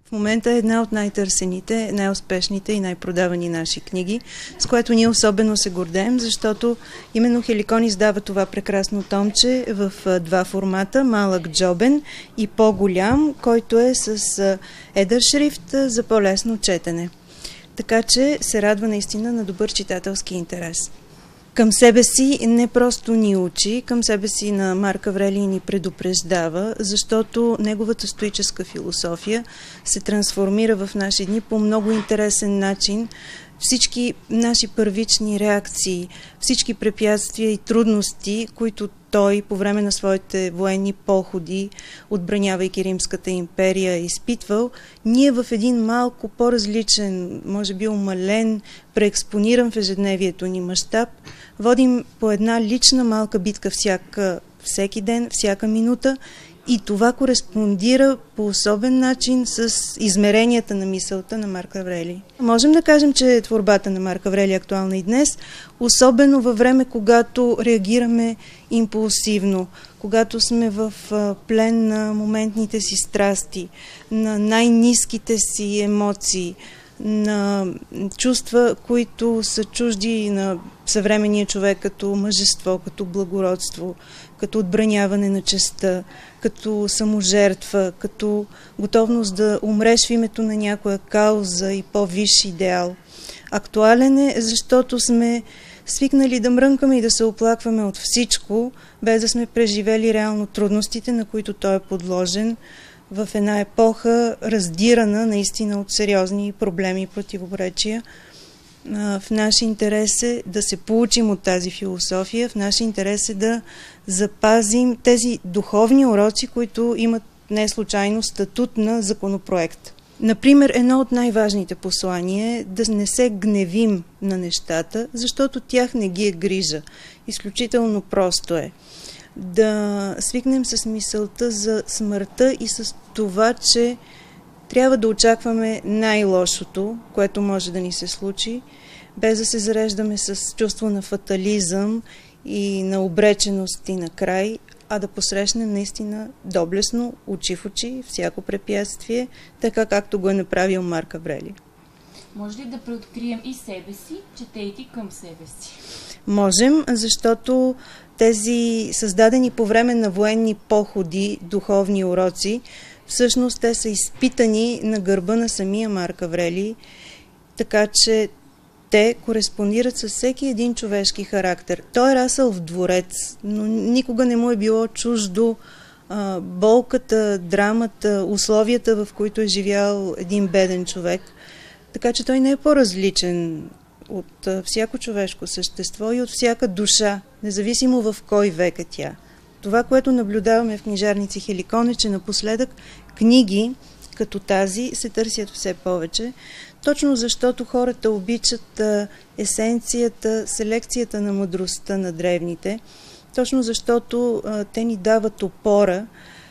В момента е една от най-търсените, най-успешните и най-продавани наши книги, с което ние особено се гордеем, защото именно Хеликон издава това прекрасно томче в два формата, малък джобен и по-голям, който е с едър шрифт за по-лесно четене. Така че се радва наистина на добър читателски интерес. Към себе си не просто ни учи, към себе си на Марк Аврелий ни предупреждава, защото неговата стоическа философия се трансформира в наши дни по много интересен начин. Всички наши първични реакции, всички препятствия и трудности, които той по време на своите военни походи, отбранявайки Римската империя, е изпитвал, ние в един малко по-различен, може би умален, преекспониран в ежедневието ни мащаб, водим по една лична малка битка всеки ден, всяка минута, и това кореспондира по особен начин с измеренията на мисълта на Марк Аврелий. Можем да кажем, че творбата на Марк Аврелий е актуална и днес, особено във време, когато реагираме импулсивно, когато сме в плен на моментните си страсти, на най-ниските си емоции, на чувства, които са чужди на съвременния човек, като мъжество, като благородство, като отбраняване на честта, като саможертва, като готовност да умреш в името на някоя кауза и по-висш идеал. Актуален е, защото сме свикнали да мрънкаме и да се оплакваме от всичко, без да сме преживели реално трудностите, на които той е подложен, в една епоха раздирана наистина от сериозни проблеми и противоречия. В наш интерес е да се получим от тази философия, в наш интерес е да запазим тези духовни уроци, които имат не случайно статут на законопроект. Например, едно от най-важните послания е да не се гневим на нещата, защото тях не ги е грижа. Изключително просто е. Да свикнем с мисълта за смъртта и с това, че трябва да очакваме най-лошото, което може да ни се случи, без да се зареждаме с чувство на фатализъм и на обреченост и на край, а да посрещнем наистина доблестно, очи в очи, всяко препятствие, така както го е направил Марк Аврелий. Може ли да преоткрием и себе си, четейки към себе си? Можем, защото тези създадени по време на военни походи, духовни уроци, всъщност те са изпитани на гърба на самия Марк Аврелий, така че те кореспондират с всеки един човешки характер. Той е расъл в дворец, но никога не му е било чуждо болката, драмата, условията, в които е живял един беден човек. Така че той не е по-различен от всяко човешко същество и от всяка душа, независимо в кой век е тя. Това, което наблюдаваме в книжарници Хеликон, е, че напоследък книги като тази се търсят все повече, точно защото хората обичат есенцията, селекцията на мъдростта на древните, точно защото те ни дават опора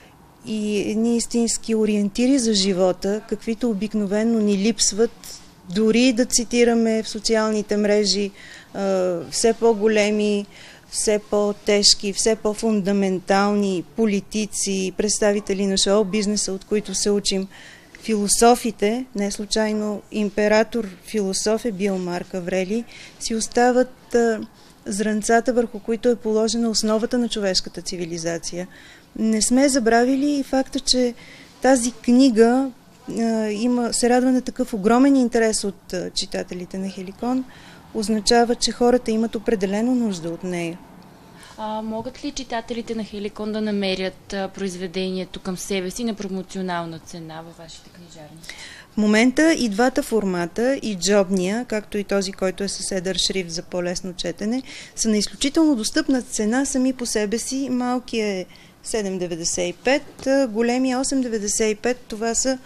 и едни истински ориентири за живота, каквито обикновено ни липсват, дори да цитираме в социалните мрежи все по-големи, все по-тежки, все по-фундаментални политици, представители на шоу-бизнеса, от които се учим. Философите, не случайно император философ е бил Марк Аврелий, си остават зранцата, върху които е положена основата на човешката цивилизация. Не сме забравили и факта, че тази книга се радва на такъв огромен интерес от читателите на Хеликон, означава, че хората имат определено нужда от нея. Могат ли читателите на Хеликон да намерят произведението към себе си на промоционална цена във вашите книжарни? В момента и двата формата, и джобния, както и този, който е с едър шрифт за по-лесно четене, са на изключително достъпна цена сами по себе си. Малкият е 7,95, големия 8,95. Това са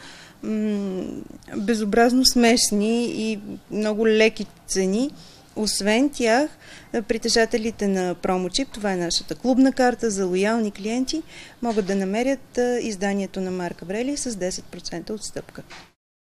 безобразно смешни и много леки цени. Освен тях, притежателите на промочип, това е нашата клубна карта за лоялни клиенти, могат да намерят изданието на Марк Аврелий с 10% отстъпка.